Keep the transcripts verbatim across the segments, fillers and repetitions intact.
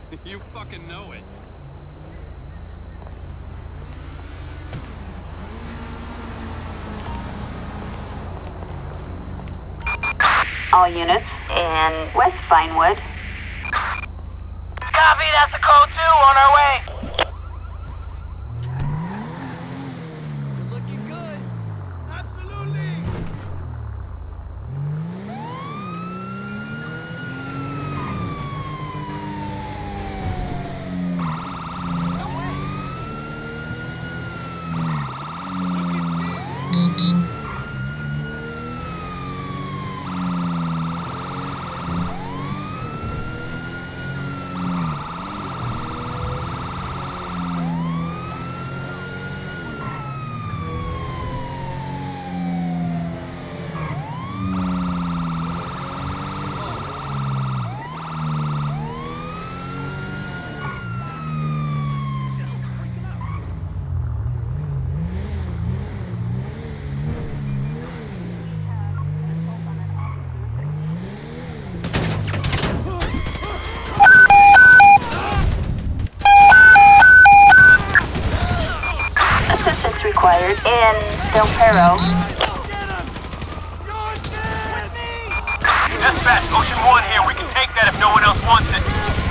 You fucking know it. All units in West Vinewood. Copy, that's the code two, on our way. You're looking good. Absolutely. No way. Look at me. Required in Del Perro. Dispatch, Ocean one here. We can take that if no one else wants it.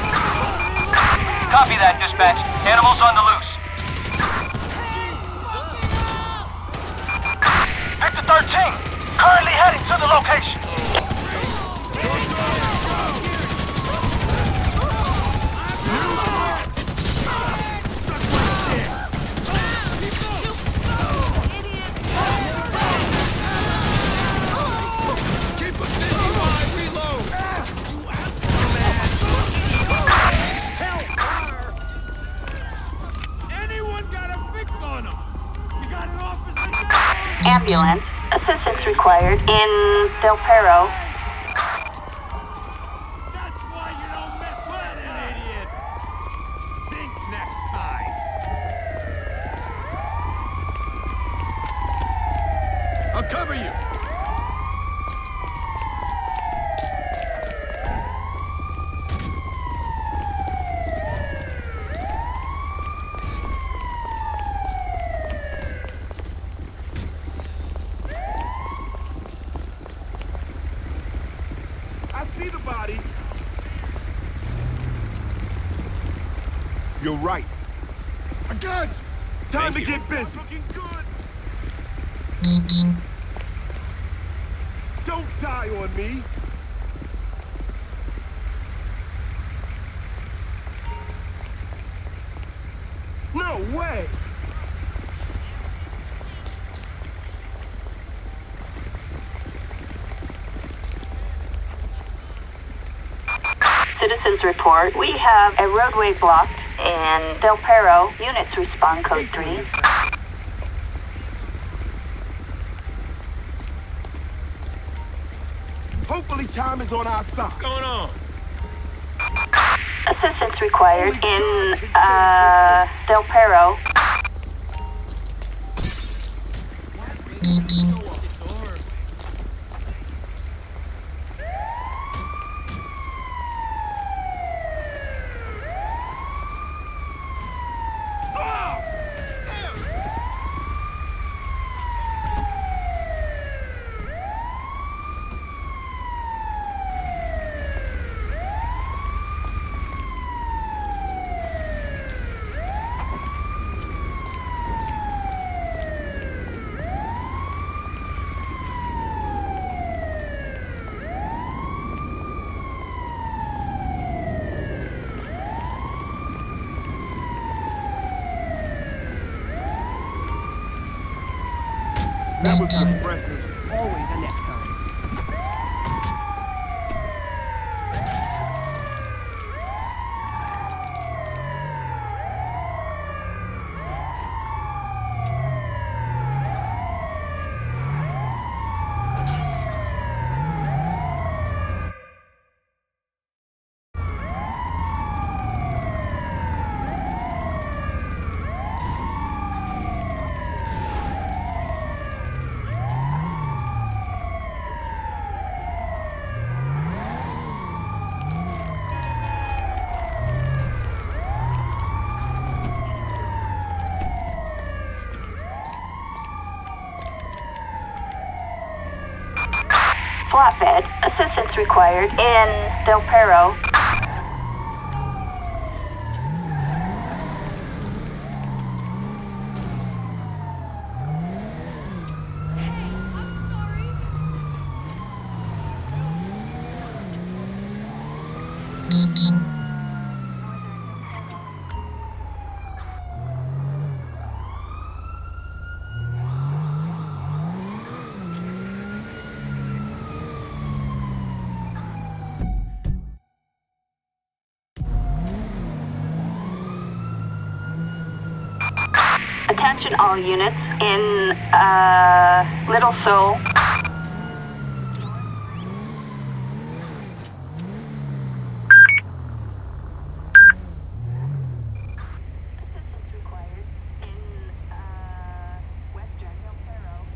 Copy that, dispatch. Animals on the loose. Hector thirteen, currently heading to the location. Ambulance. Assistance required in Del Perro. That's why you don't mess with an idiot. Think next time. I'll cover you. See the body. You're right. I got you. Time Thank to you. get busy. Looking good. Don't die on me. No way. Citizens report. We have a roadway blocked in Del Perro. Units respond code three. Hopefully time is on our side. What's going on? Assistance required in uh, Del Perro. That was impressive. Always a next time. flatbed. Assistance required in Del Perro. Attention all units in, uh, Little Seoul. Assistance required in, uh, Western Del Perro.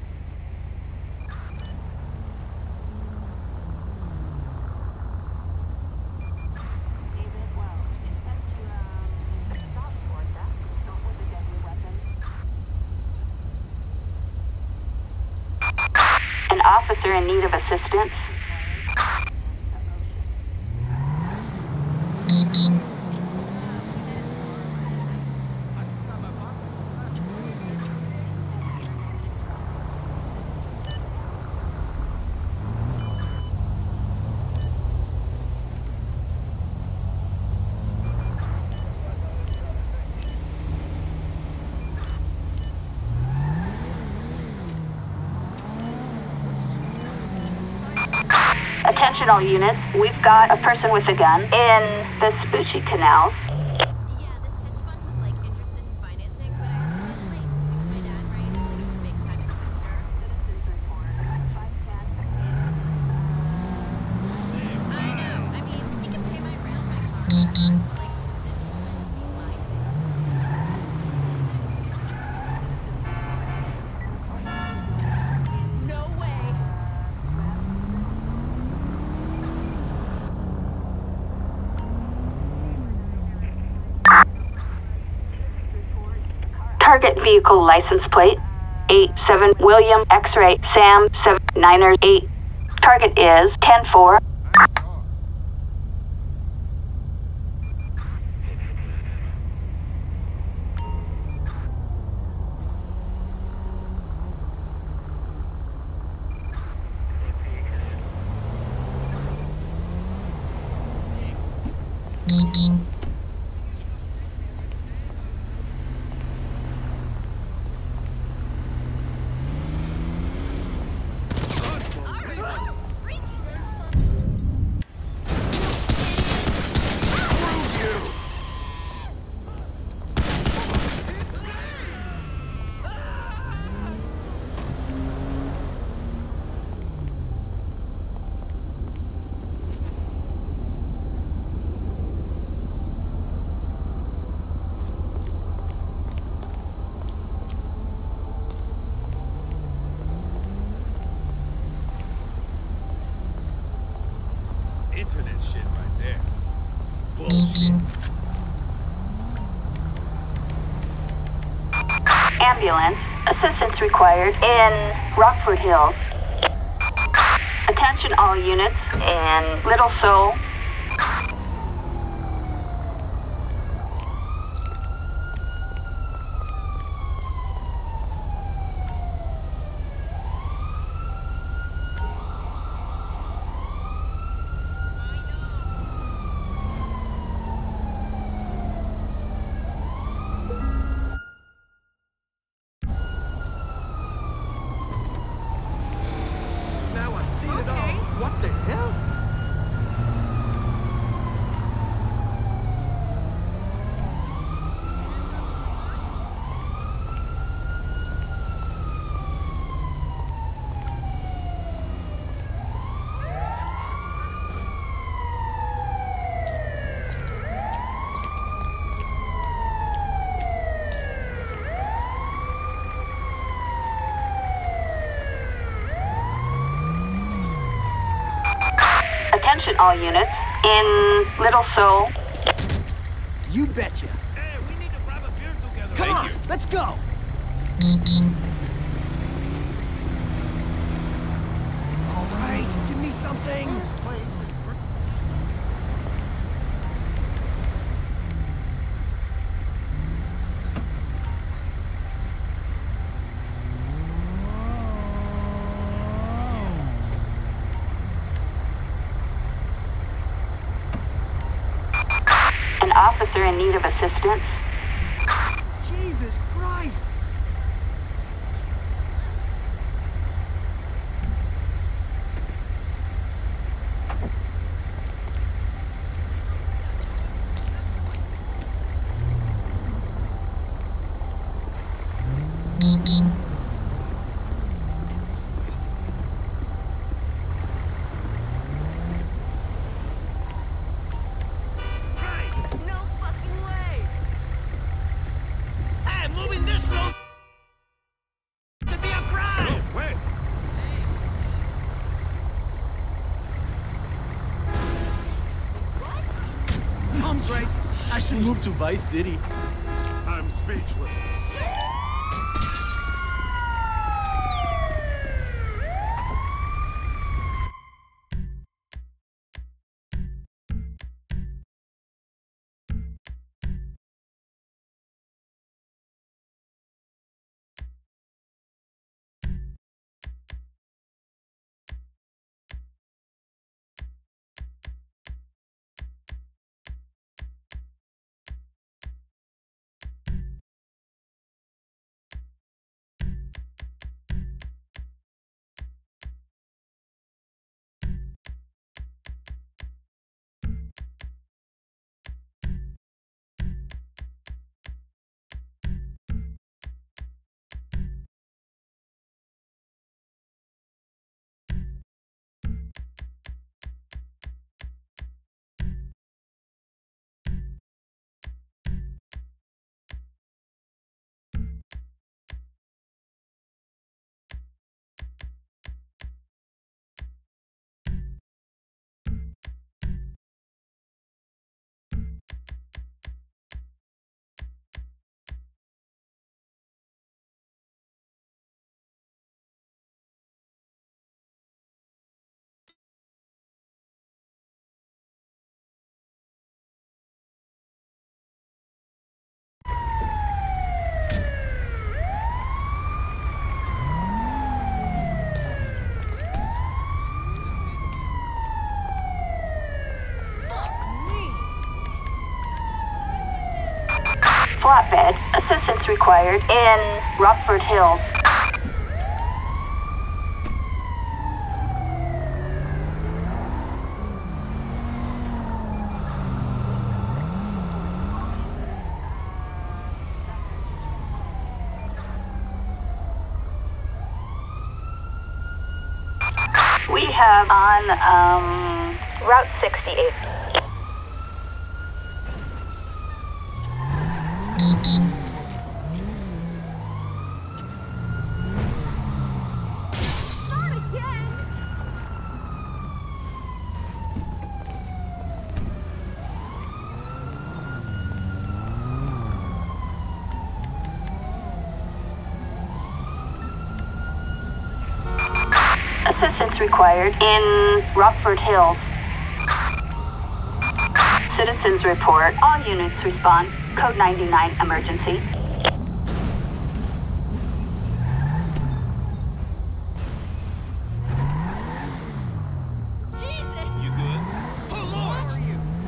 David Wells, intent to, um, stop Forza, not with a deadly weapon. An officer in need of assistance. Attention all units, we've got a person with a gun in the Vespucci canals. Yeah, this hedge fund was like interested in financing, but I heard it's like my dad, right, is like a big time investor. Citizens report. Five ten. I know. I mean, he can pay my rent, my car, but like this is meant to be my thing. No way. Target vehicle license plate eight seven William X-ray Sam seven Niners eight. Target is ten four. Internet shit right there. Bullshit. Ambulance. Assistance required in Rockford Hills. Attention all units in Little Seoul. Now I see it all. What the hell? Attention all units in Little Seoul. You betcha. Hey, we need to grab a beer together. Come Thank on, you. let's go. All right. officer in need of assistance? Jesus Christ! No fucking way! Hey, moving this slow to be a crime! No, wait! Mom's right. I should move to Vice City. I'm speechless. Flatbed. Assistance required in Rockford Hills. We have on um, Route sixty-eight. Not again! Assistance required in Rockford Hills. Citizens report. All units respond. Code ninety-nine emergency. Jesus! You good? Oh, Lord!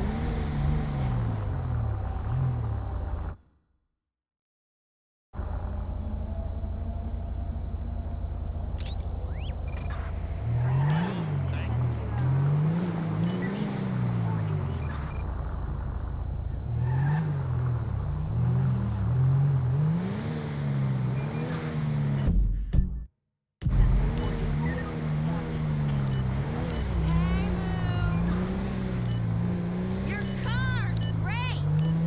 Your car's great!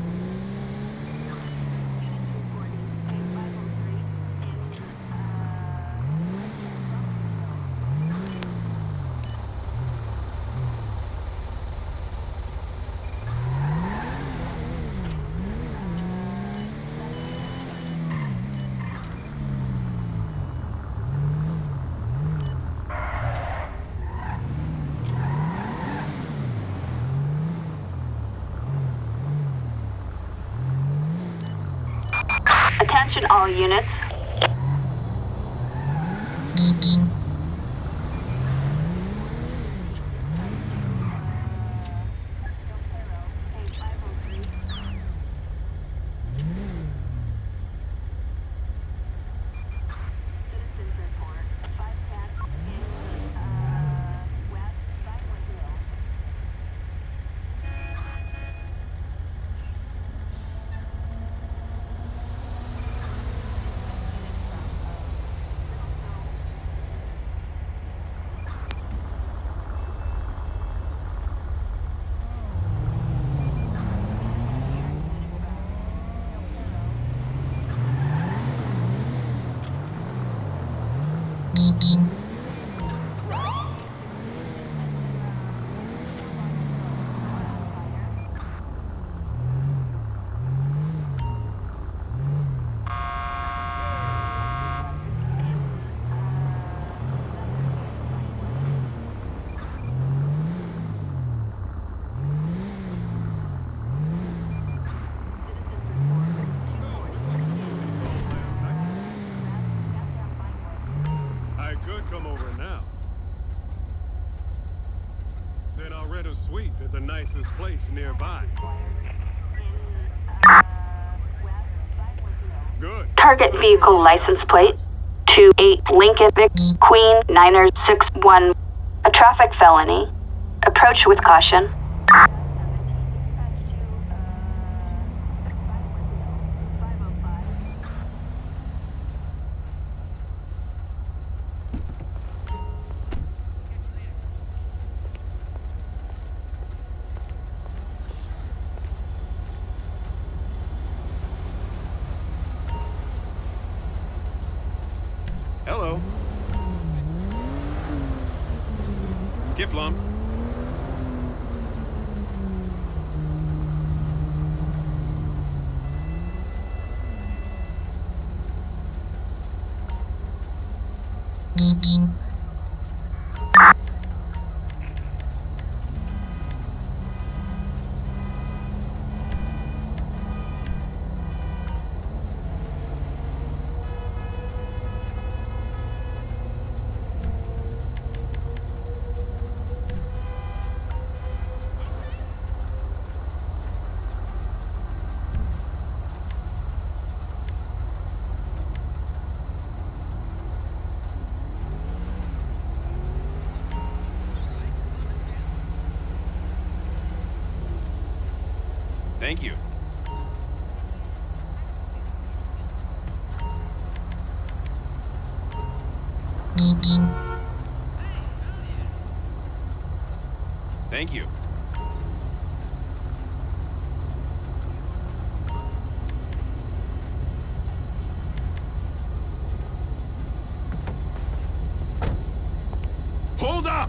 Attention all units. I could come over now. Then I'll rent a suite at the nicest place nearby. Good. Target vehicle license plate two eight Lincoln Vic Queen Niner six one. A traffic felony. Approach with caution. Hello. Giflum. Thank you. Thank you. Hold up!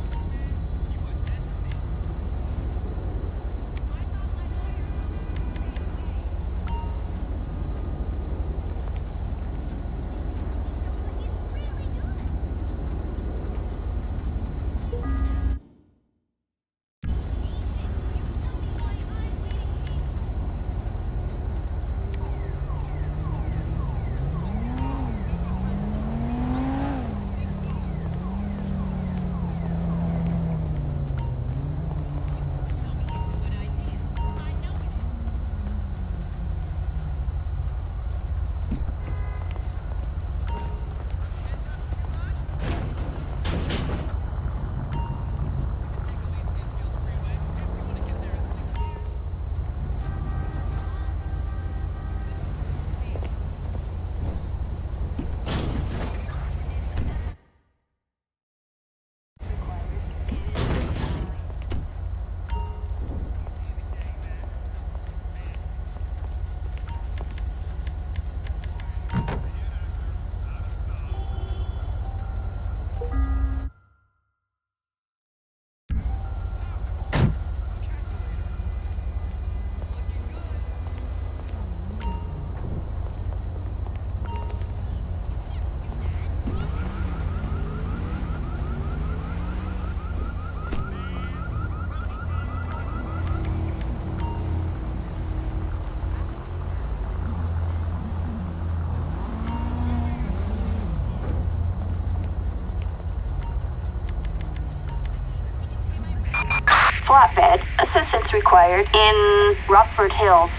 Flatbed. Assistance required in Rockford Hills.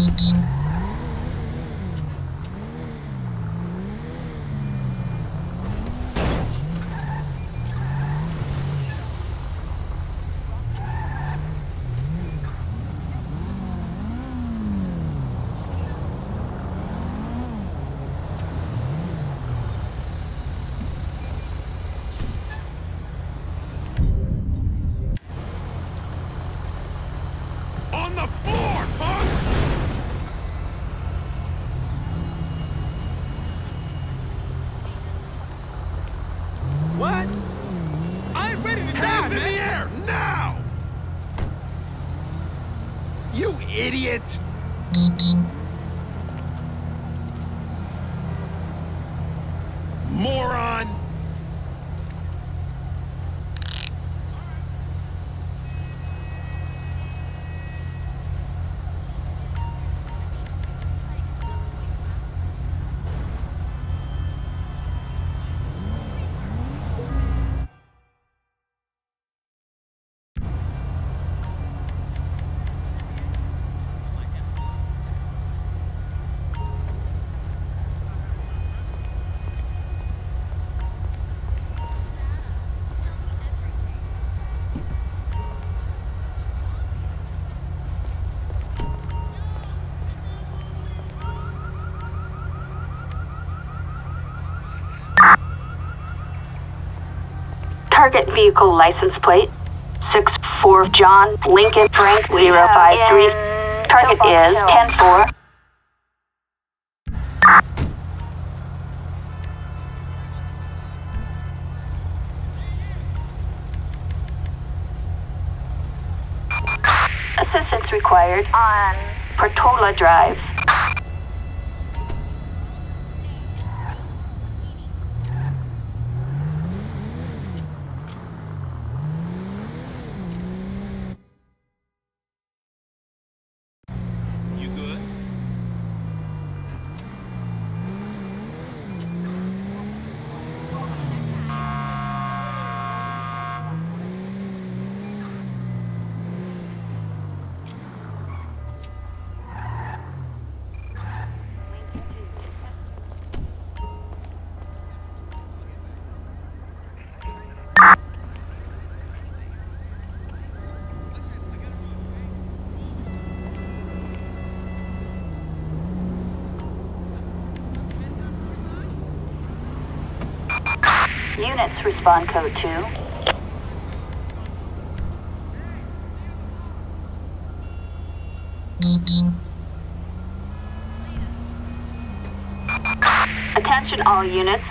On the floor, punk! What? I ain't ready to die, Hands in man. the air, now! You idiot! Moron! Target vehicle license plate six four John Lincoln Frank zero five three. Target is ten four. Assistance required on Portola Drive. You good? Units respond code two. Attention all units.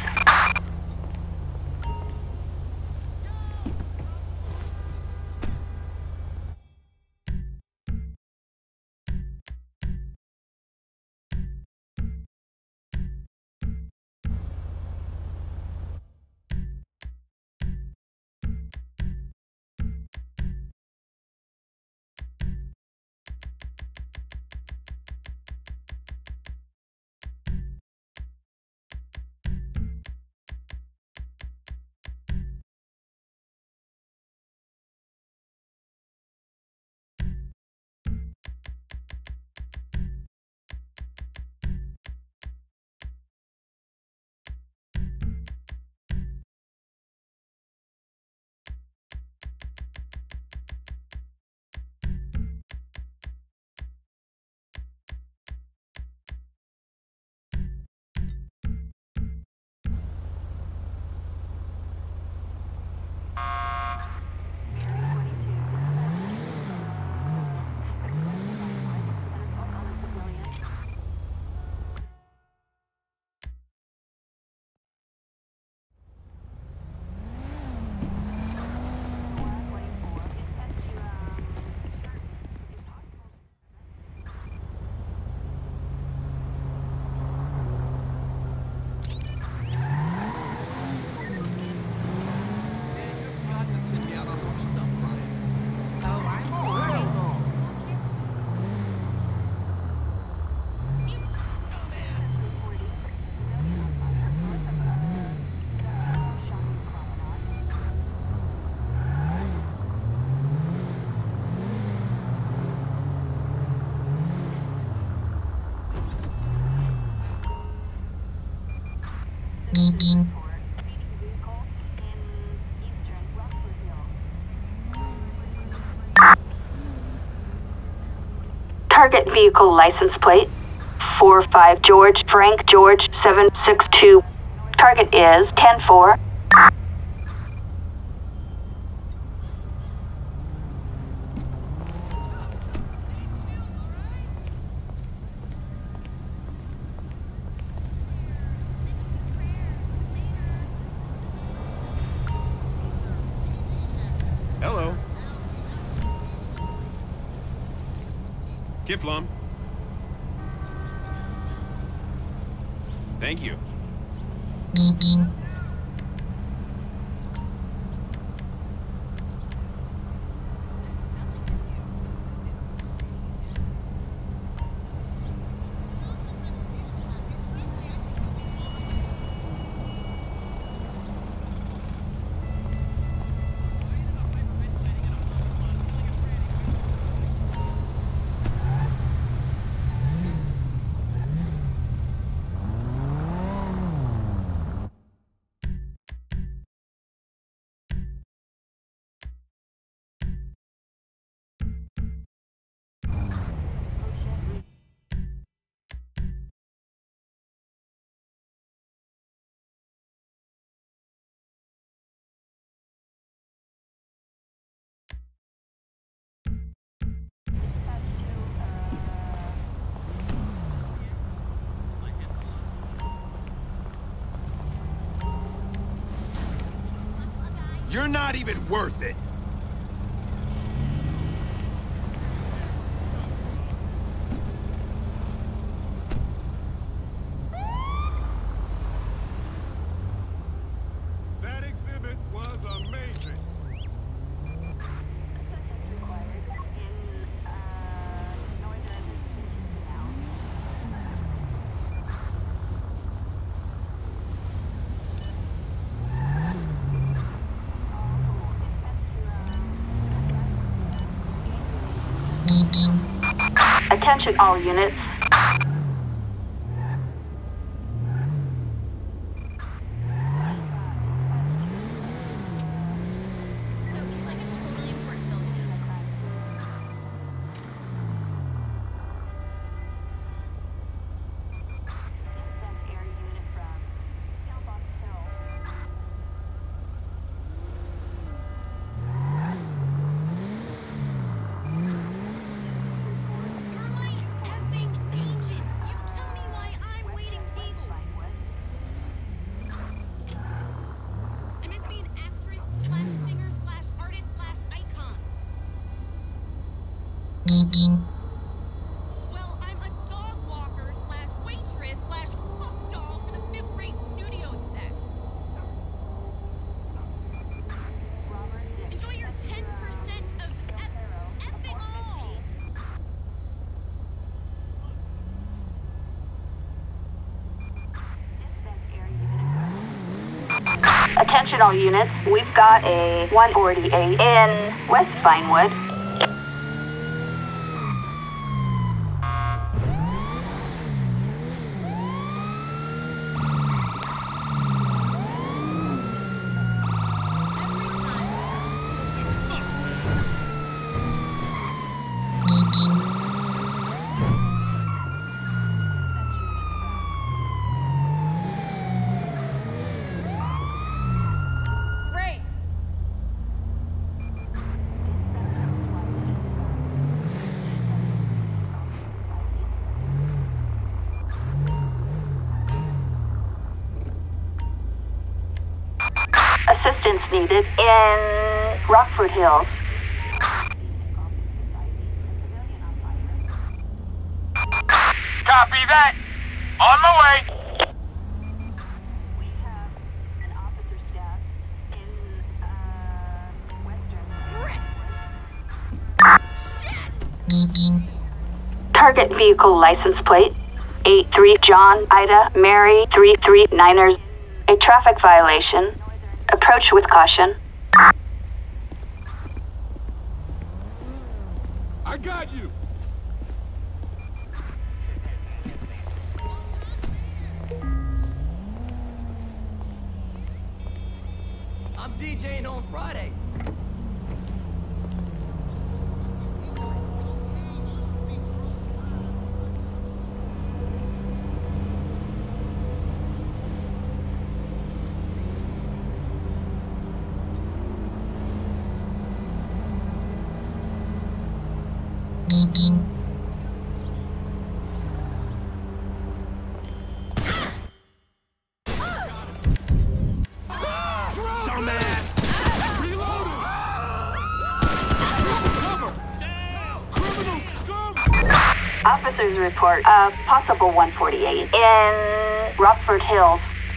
Target vehicle license plate four five George Frank George seven six two. Target is ten four. Hello. Kiflom. Thank you. You're not even worth it. That exhibit was amazing. Attention all units. So he's like a totally important film. You're my effing agent. You tell me why I'm waiting tables. I'm meant to be an actress slash singer slash artist slash icon. Well, I'm a dog walker slash waitress slash fuck doll for the fifth rate studio execs. Enjoy your ten percent of eff- effing all. Attention all units. We've got a one forty-eight in West Vinewood. Great. Assistance needed in Rockford Hills. Copy that. On my way. Target vehicle license plate eight three John Ida Mary three three Niners. A traffic violation. Approach with caution. I got you. I'm DJing on Friday. Officers report a possible one forty-eight in Rockford Hills.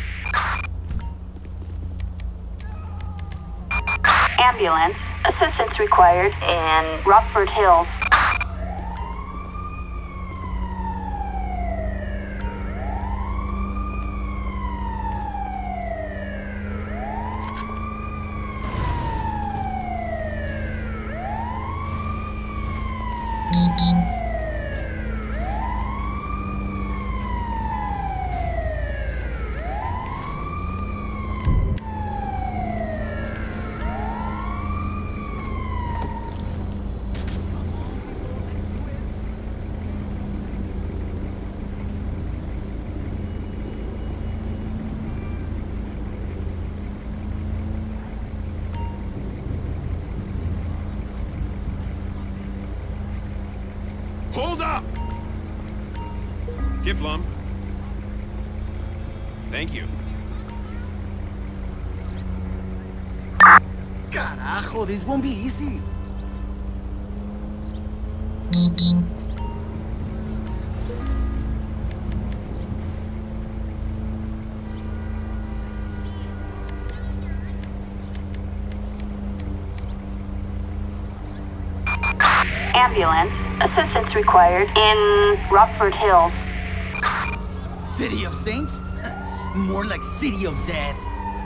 Ambulance. Assistance required in Rockford Hills. Hold up! Kiflum. Thank you. Carajo, this won't be easy. Ambulance. Assistance required in Rockford Hills. City of Saints? More like City of Death.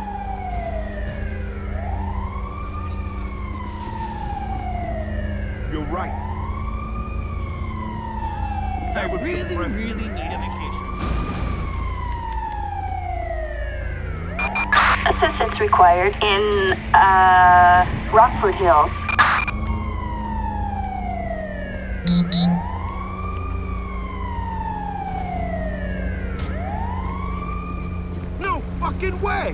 You're right. I was really, depressing. really need a vacation. Assistance required in, uh, Rockford Hills. No fucking way!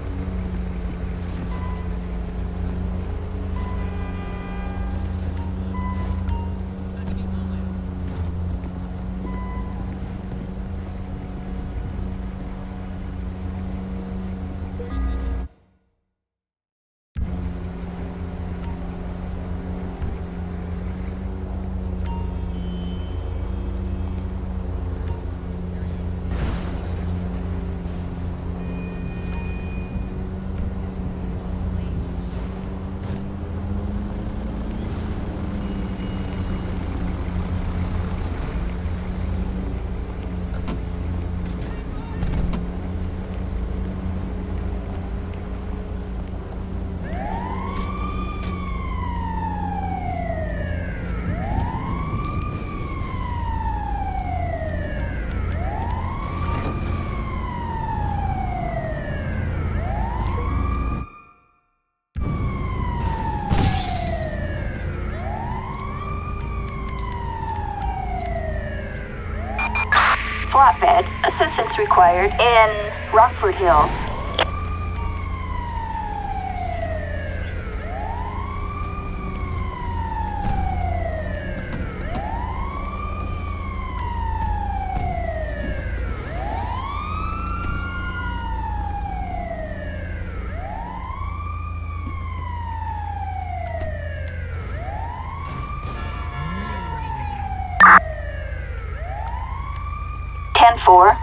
Flatbed. Assistance required in Rockford Hills. ten four.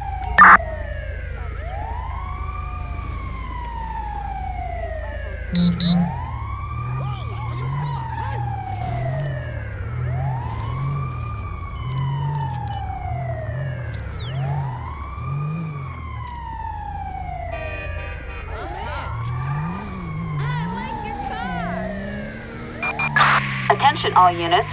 Attention all units.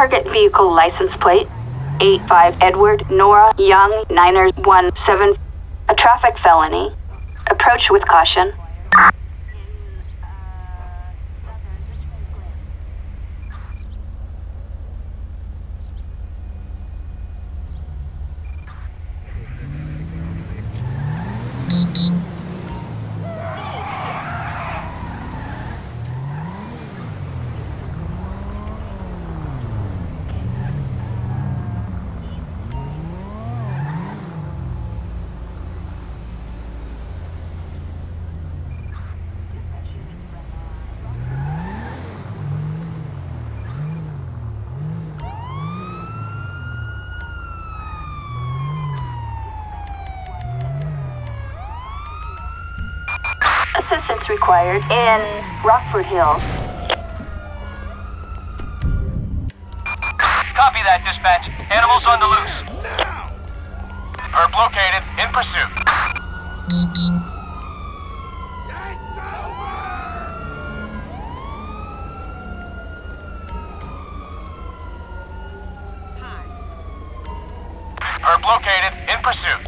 Target vehicle license plate eight five Edward Nora Young Niners one seven. A traffic felony. Approach with caution. Assistance required in Rockford Hills. Copy that, dispatch. Animals on the loose. Perp located. In pursuit. It's over! Perp located. In pursuit.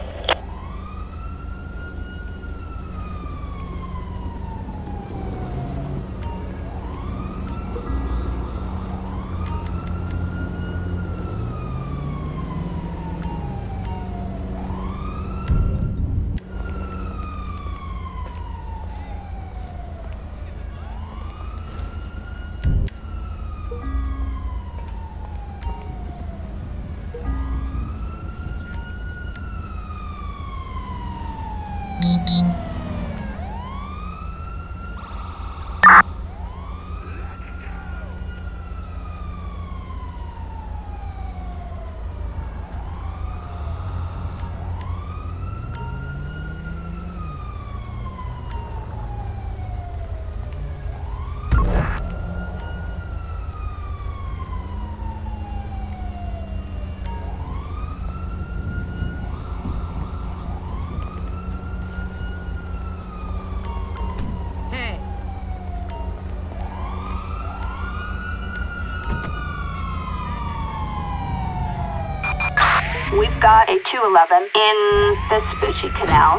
We've got a two eleven in the Vespucci Canal.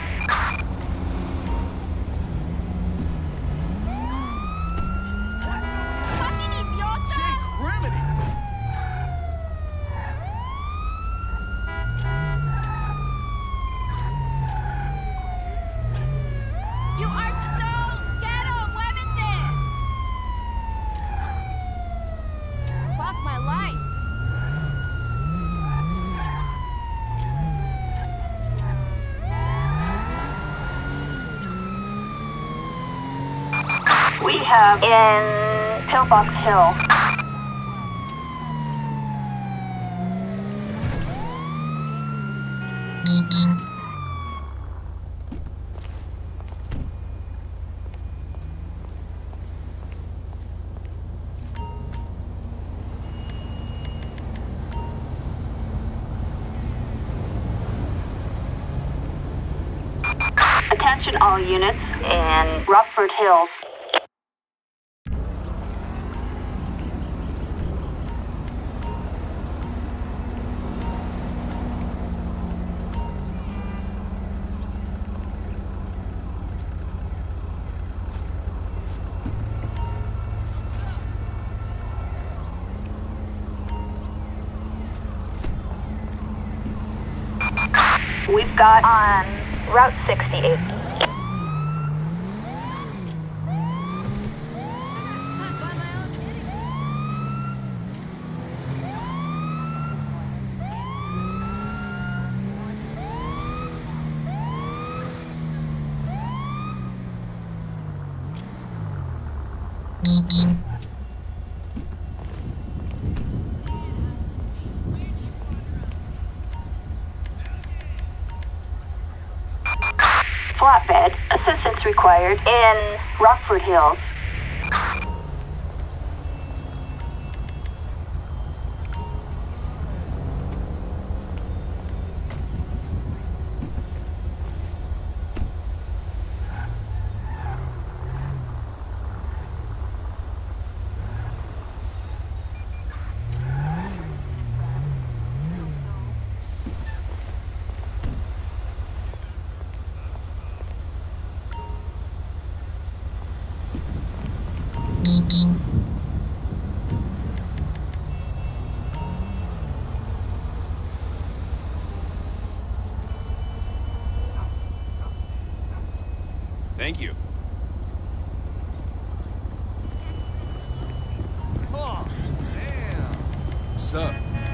Jake Criminy! You are so ghetto, Levinson! Fuck my life. We have in Pillbox Hill. Attention all units in Rockford Hills. We've got on Route sixty-eight. Flatbed, assistance required in Rockford Hills. Thank you. Oh, damn. What's up?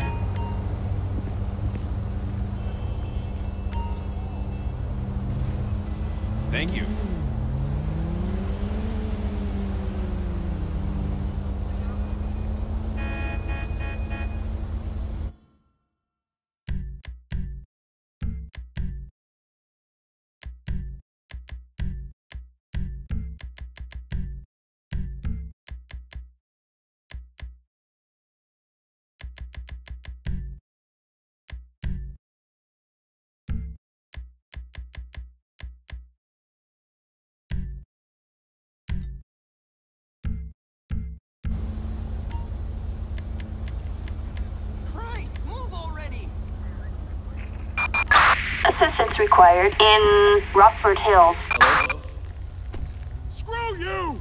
Thank you. Christ, move already. Assistance required in Rockford Hills. Screw you!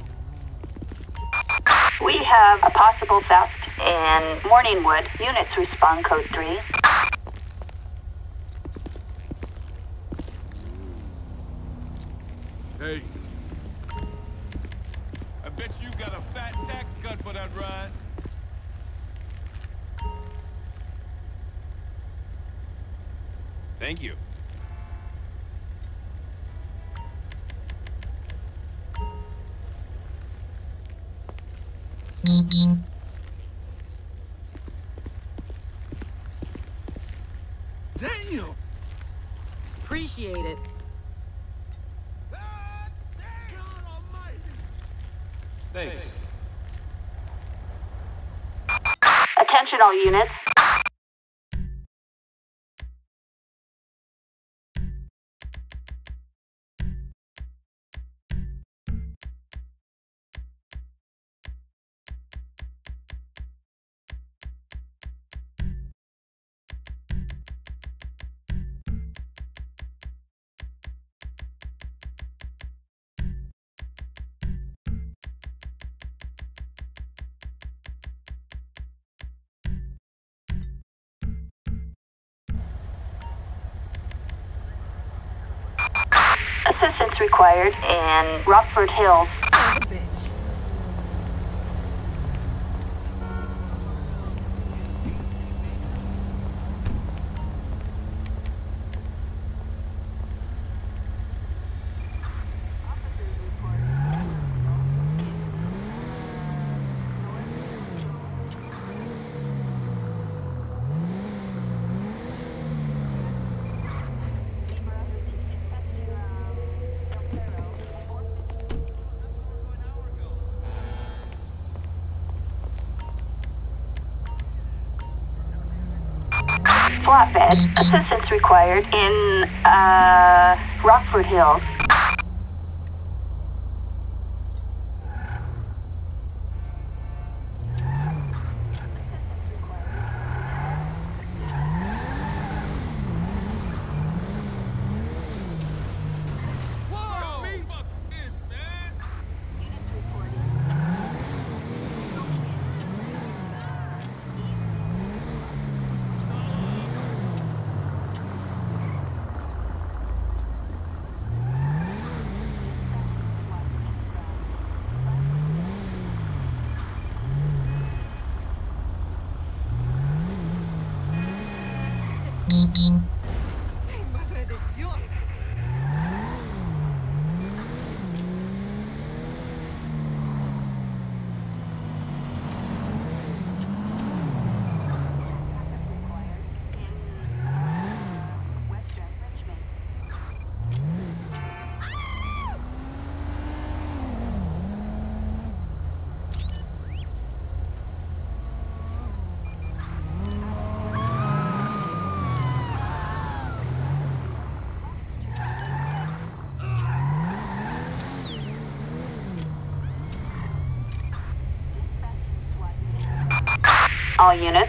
We have a possible theft in Morningwood. Units respond code three. Hey. I bet you got a fat tax cut for that ride. Thank you. Damn! Appreciate it. Thanks. Attention all units. Assistance required in Rockford Hills. Son of a bitch. Flatbed. Assistance required in, uh, Rockford Hills. Whoa! Me fuck this, man! Ay, madre de Dios. All units.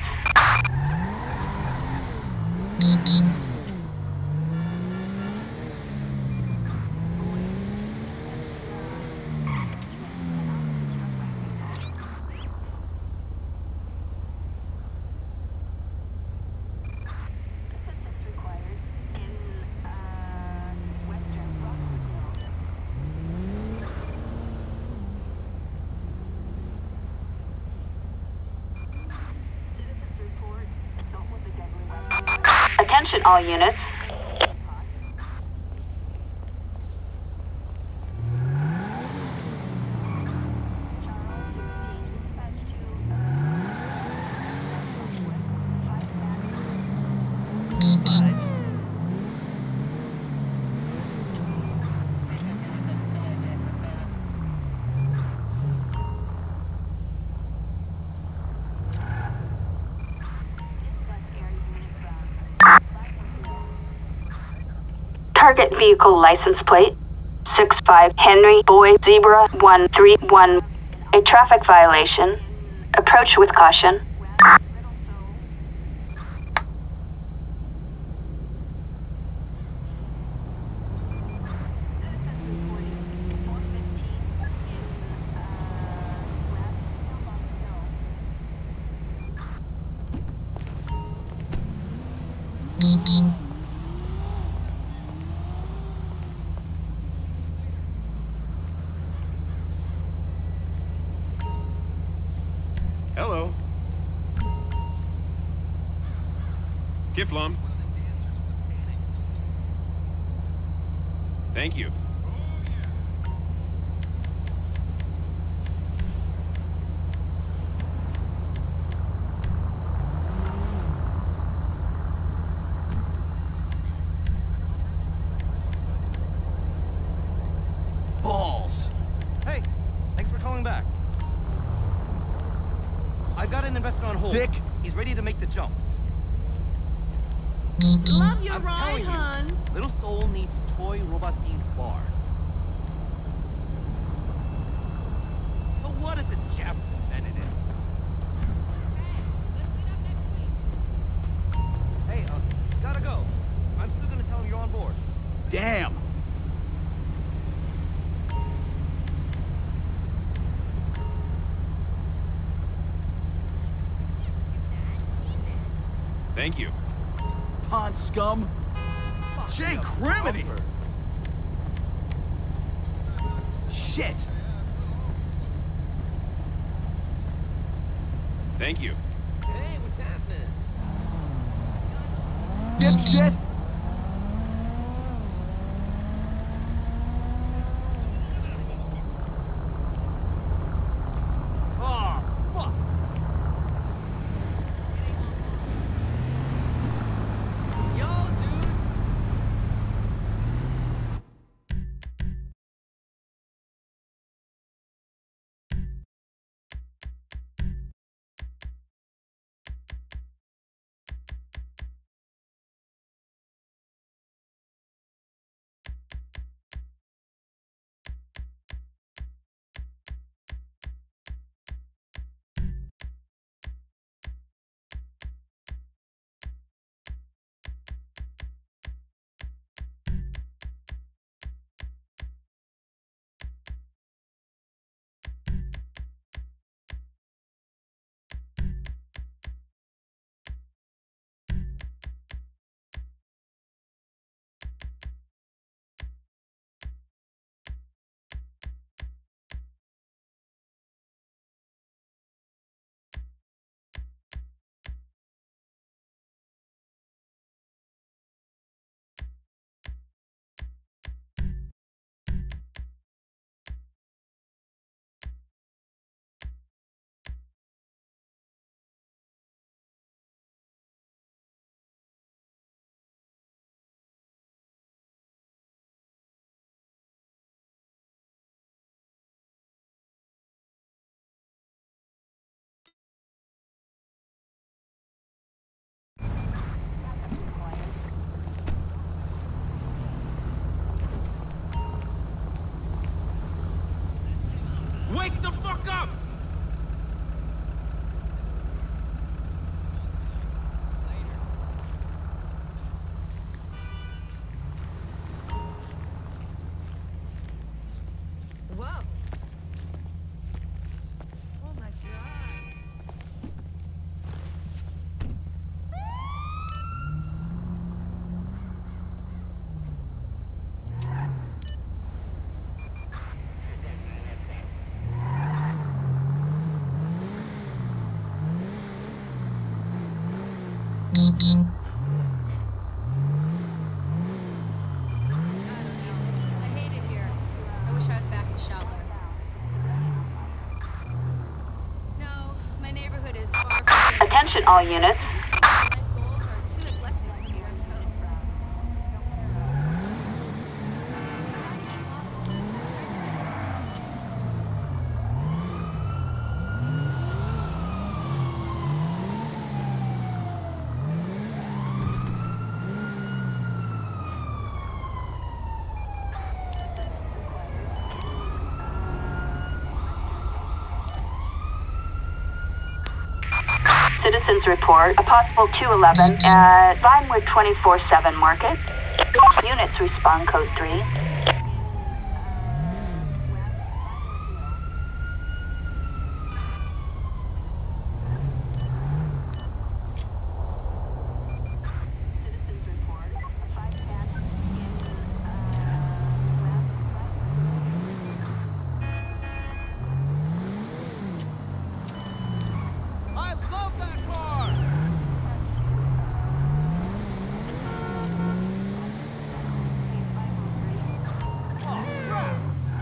Attention all units. Target vehicle license plate six five Henry Boy Zebra one three one. A traffic violation. Approach with caution. Hello. Kiflom. Thank you. Balls. Hey, thanks for calling back. I've got an investor on hold. Dick. He's ready to make the jump. Love your I'm ride, telling you, hon. Little Soul needs a toy robot-themed bar. But what if the Japs invented it? Hey, uh, gotta go. I'm still gonna tell him you're on board. Damn. Thank you. Pond scum. Jay Criminy. Shit. Thank you. Hey, what's happening? Dipshit. all units. Life goals are too eclectic for the West Coast. Citizens report a possible two eleven at Vinewood twenty-four seven Market. Units respond code three. I love that car! Oh, crap!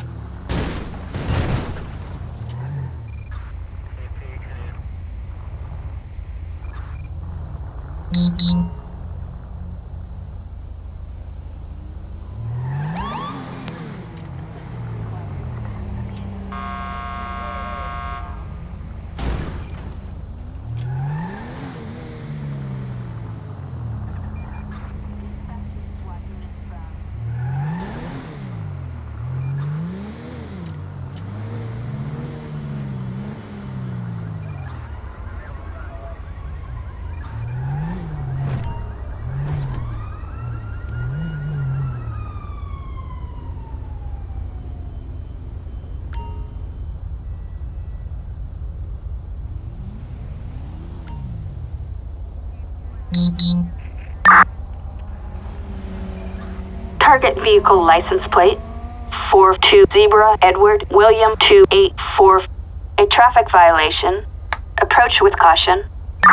Target vehicle license plate four two Zebra Edward William two eight four. A traffic violation. Approach with caution.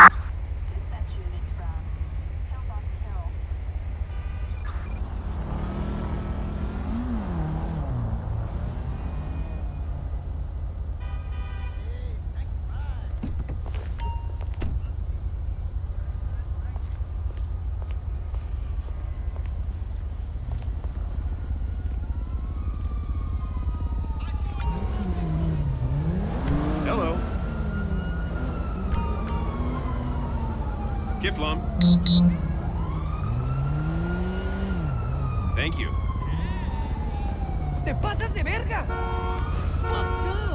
Hello. Kiflom. Thank you. ¡Te pasas de verga! Fuck up!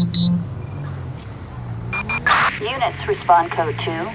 Units respond code two.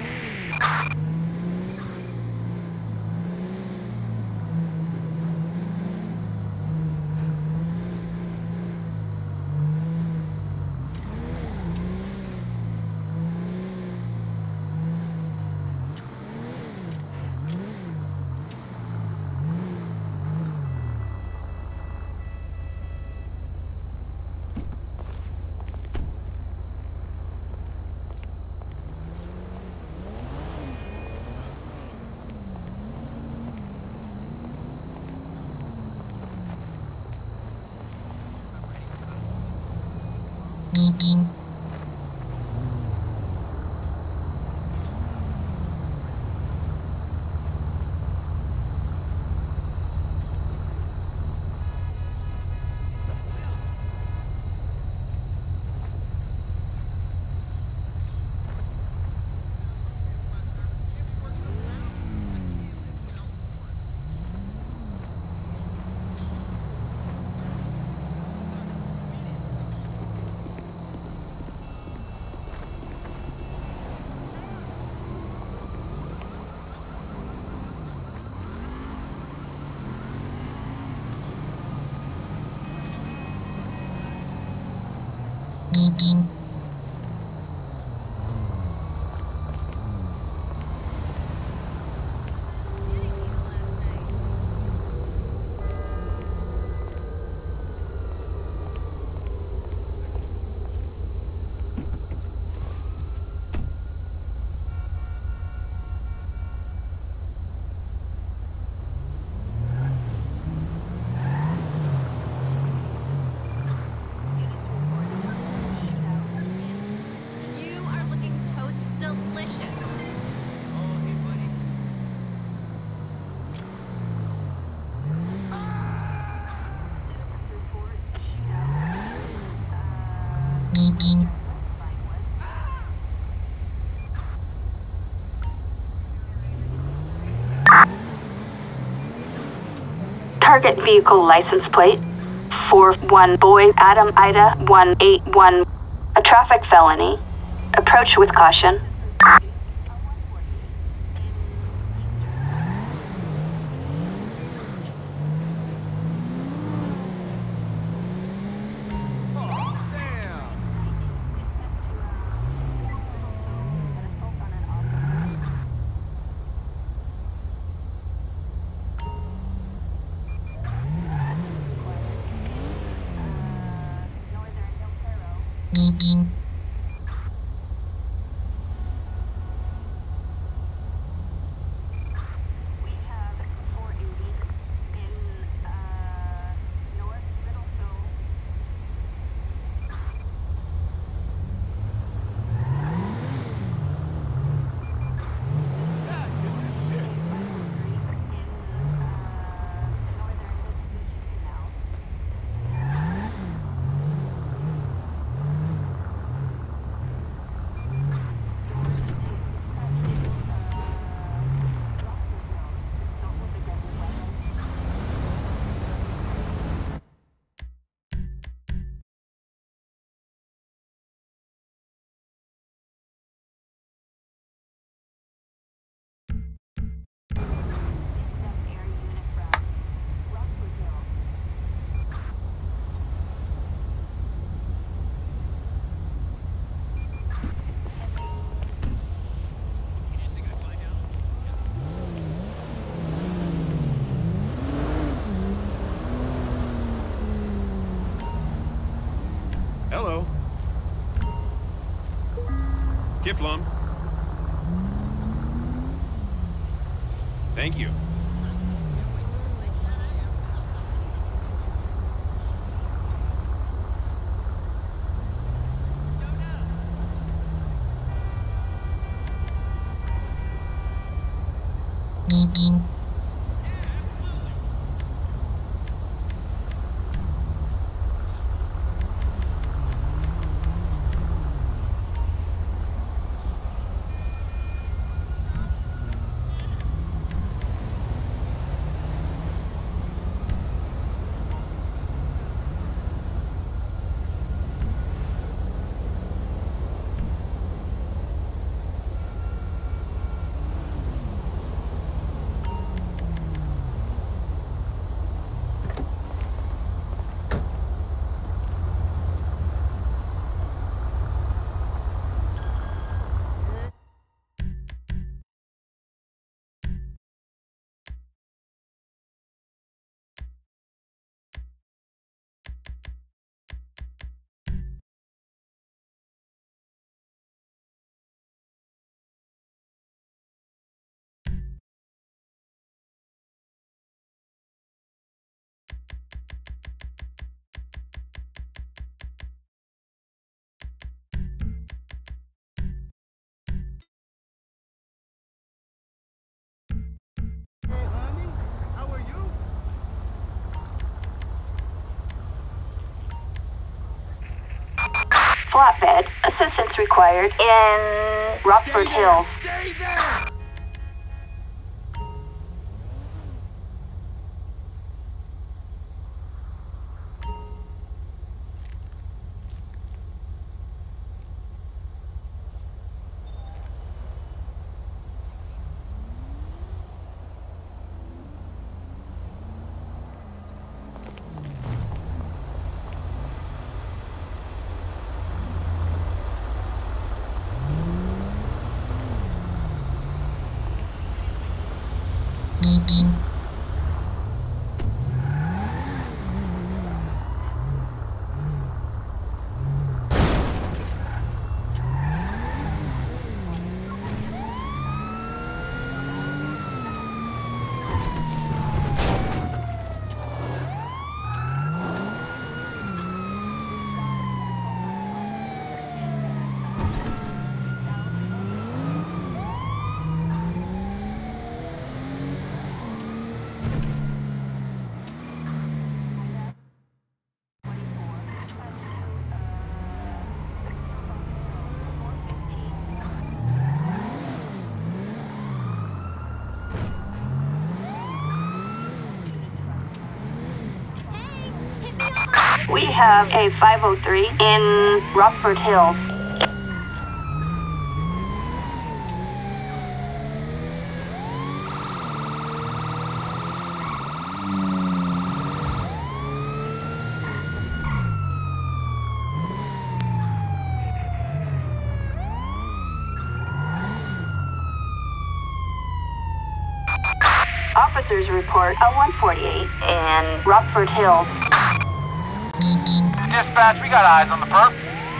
You are looking totes delicious. Oh, hey, buddy. Target vehicle license plate four one Boy Adam Ida one eight one. A traffic felony. Approach with caution. Hello. Kiflum. Thank you. flatbed. Assistance required in Rockford Stay there! Hills. Stay there! We have a five oh three in Rockford Hills. Officers report a one forty-eight in Rockford Hills. Dispatch, we got eyes on the perp.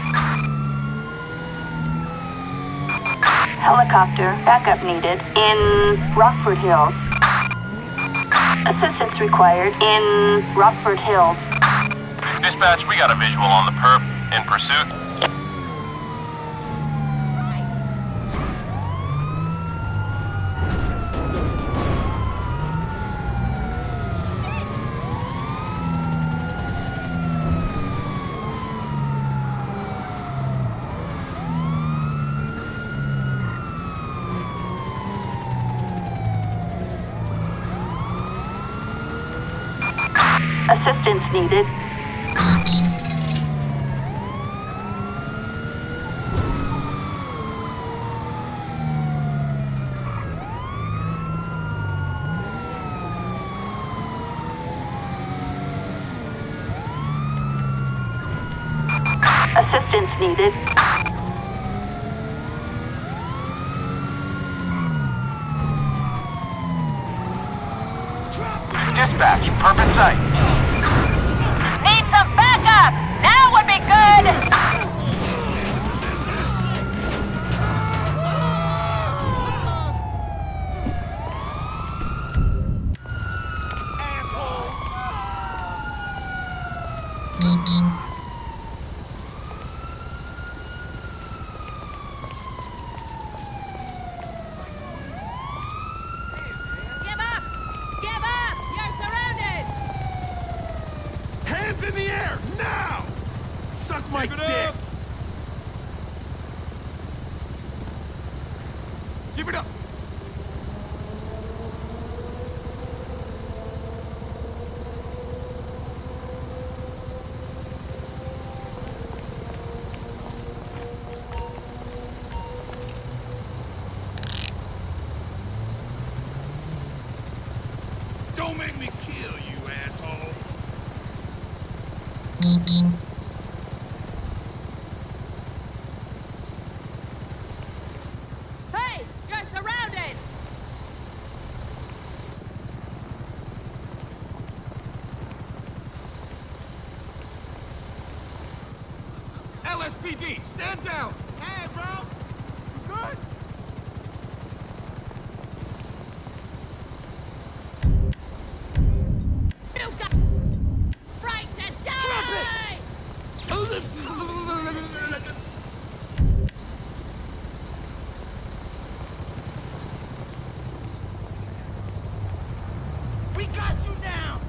Helicopter backup needed in Rockford Hills. Assistance required in Rockford Hills. Dispatch, we got a visual on the perp. In pursuit. Assistance needed. Assistance needed. Dispatch, perp in sight. Need some backup! Now would be good! Give up! Give up! You're surrounded! Hands in the air, now! Suck my Give it dick! up. Give it up! Don't make me kill you, asshole! Hey! You're surrounded! L S P D, stand down! Hey, bro! You good? You got right to die! We got you now!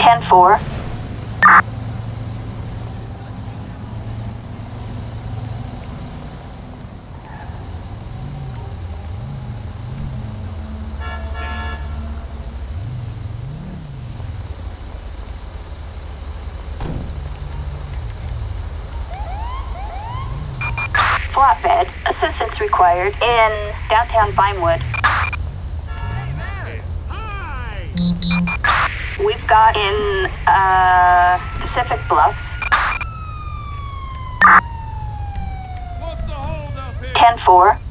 ten four. Flatbed, assistance required in downtown Vinewood. Hey there! Hi! We've got in uh, Pacific Bluffs. What's the hold up here? ten four.